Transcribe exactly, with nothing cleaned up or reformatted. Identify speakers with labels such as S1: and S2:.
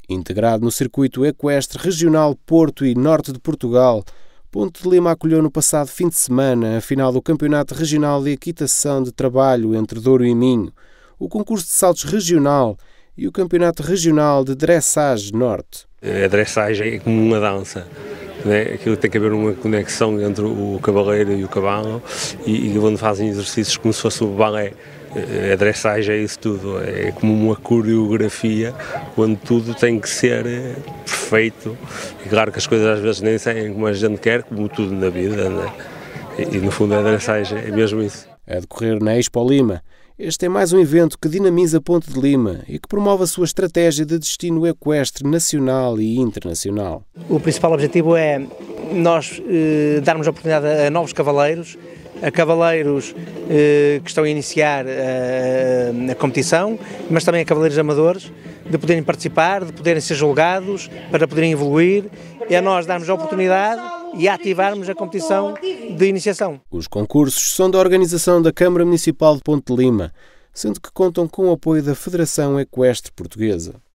S1: Integrado no circuito equestre regional Porto e Norte de Portugal, Ponte de Lima acolheu no passado fim de semana a final do Campeonato Regional de Equitação de Trabalho entre Douro e Minho, o concurso de saltos regional e o Campeonato Regional de Dressage Norte.
S2: A dressage é como uma dança, né? Aquilo tem que haver uma conexão entre o cavaleiro e o cavalo e, e onde fazem exercícios como se fosse o balé. A dressage é isso tudo, é como uma coreografia onde tudo tem que ser perfeito. E claro que as coisas às vezes nem saem como a gente quer, como tudo na vida, né? E, e no fundo a dressage é mesmo isso.
S1: A decorrer na Expo Lima, este é mais um evento que dinamiza Ponte de Lima e que promove a sua estratégia de destino equestre nacional e internacional.
S3: O principal objetivo é nós eh, darmos a oportunidade a novos cavaleiros, a cavaleiros eh, que estão a iniciar a, a competição, mas também a cavaleiros amadores, de poderem participar, de poderem ser julgados, para poderem evoluir, e a nós darmos a oportunidade e ativarmos a competição de iniciação.
S1: Os concursos são da organização da Câmara Municipal de Ponte de Lima, sendo que contam com o apoio da Federação Equestre Portuguesa.